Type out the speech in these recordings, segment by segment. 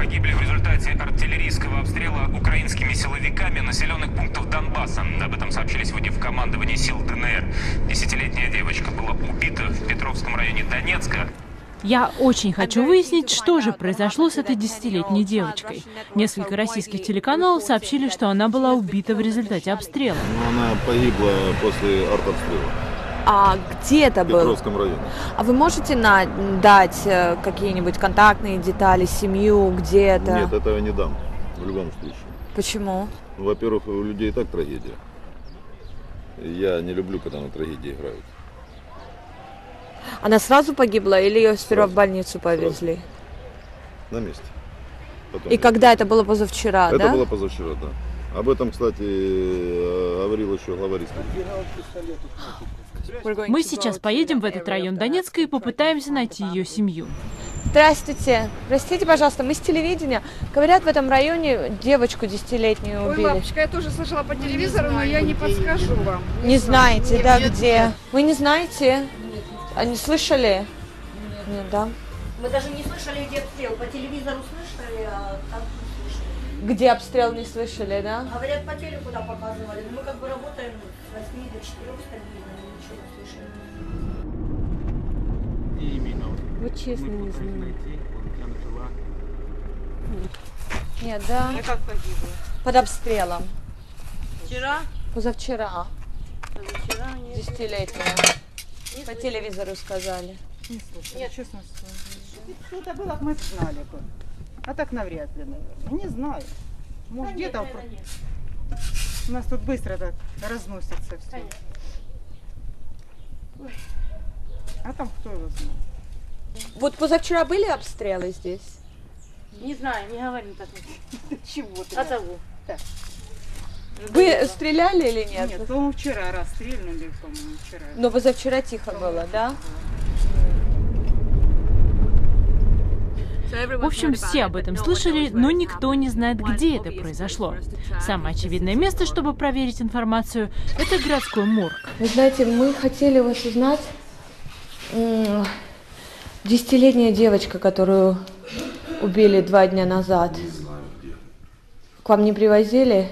погибли в результате артиллерийского обстрела украинскими силовиками населенных пунктов Донбасса. Об этом сообщили сегодня в командовании сил ДНР. 10-летняя девочка была убита в Петровском районе Донецка. Я очень хочу выяснить, что же произошло с этой 10-летней девочкой. Несколько российских телеканалов сообщили, что она была убита в результате обстрела. Она погибла после артобстрела. А где это было? В Петровском районе. А вы можете дать какие-нибудь контактные детали, семью, где это? Нет, этого не дам, в любом случае. Почему? Во-первых, у людей и так трагедия. Я не люблю, когда на трагедии играют. Она сразу погибла или ее сперва в больницу повезли? На месте. И когда это было позавчера, да? Это было позавчера, да. Об этом, кстати, говорил еще главарь. Мы сейчас поедем в этот район Донецка и попытаемся найти ее семью. Здравствуйте. Простите, пожалуйста, мы с телевидения. Говорят, в этом районе девочку 10-летнюю убили. Ой, бабушка, я тоже слышала по телевизору, но я не подскажу вам. Не знаете, да, где? Вы не знаете? А не слышали? Нет, да? Мы даже не слышали, где обстрел. По телевизору слышали, а там не слышали. Где обстрел не слышали, да? Говорят, по телеку да показывали. Но мы как бы работаем с 8 до 4 стабильно, ничего не слышали. И именно. Вот честно не знаю. Нет, да? А как погибла? Под обстрелом. Вчера? Позавчера. Вчера нет. 10-летняя. По телевизору сказали. Не слышала. Нет, честно сказать. Что это было, мы знали бы. А так навряд ли, наверное. Не знаю. Может, где-то... У нас тут быстро так разносится все. А там кто его знает? Вот позавчера были обстрелы здесь? Не знаю, не говорим так. Чего ты? А того. Так. Вы стреляли или нет? Нет, по-моему, вчера расстрельнули, по-моему, вчера. Но позавчера тихо было, да? В общем, все об этом слышали, но никто не знает, где это произошло. Самое очевидное место, чтобы проверить информацию, это городской морг. Вы знаете, мы хотели у вас узнать 10-летняя девочка, которую убили 2 дня назад. Не знаю, где. К вам не привозили?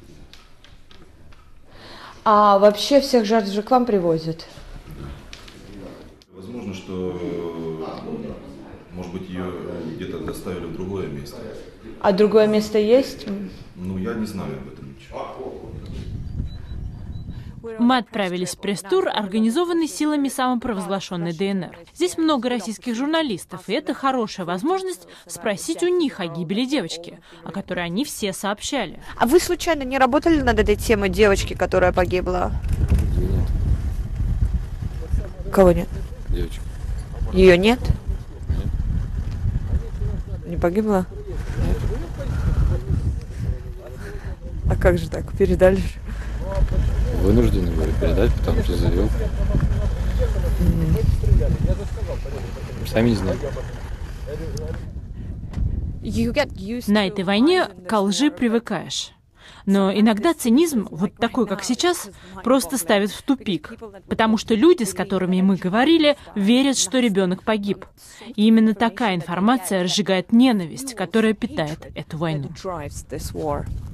А вообще всех жертв же к вам привозят? Возможно, что, может быть, ее где-то доставили в другое место. А другое место есть? Ну, я не знаю об этом ничего. Мы отправились в пресс-тур, организованный силами самопровозглашенной ДНР. Здесь много российских журналистов, и это хорошая возможность спросить у них о гибели девочки, о которой они все сообщали. А вы случайно не работали над этой темой девочки, которая погибла? Нет. Кого нет? Девочка. Ее нет? Нет. Не погибла? А как же так? Передали же? Вынуждены были передать, потому что завел. Сами не знаем. На этой войне ко лжи привыкаешь. Но иногда цинизм, вот такой, как сейчас, просто ставит в тупик. Потому что люди, с которыми мы говорили, верят, что ребенок погиб. И именно такая информация разжигает ненависть, которая питает эту войну.